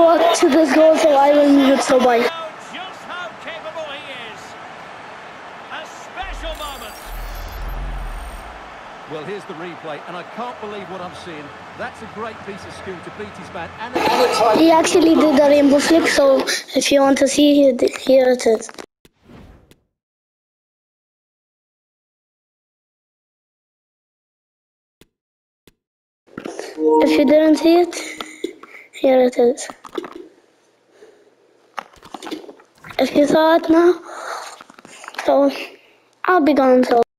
brought to this goal, so I will move it so by. Just how capable he is. A special moment. Well, here's the replay, and I can't believe what I'm seeing. That's a great piece of skill to beat his man. And he actually did a rainbow flip, so if you want to see it, here it is. If you didn't see it, here it is. If you saw it now, so I'll be gone so.